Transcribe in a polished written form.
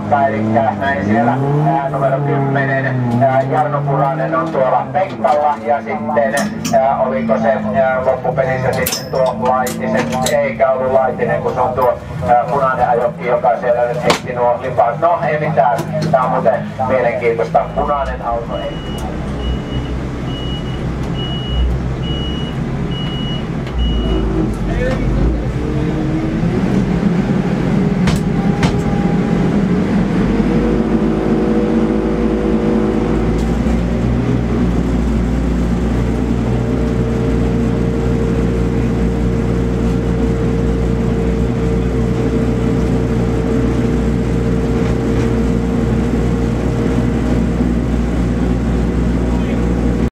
paikka, eli näin siellä numero 10 Jarno Puranen on tuolla penkalla ja sitten oliko se loppupelissä sitten tuo Laitinen, eikä ollut Laitinen, kun se on tuo punainen ajokki, joka siellä nyt heitti nuo lipaat. No ei mitään, tää on muuten mielenkiintoista, punainen auto.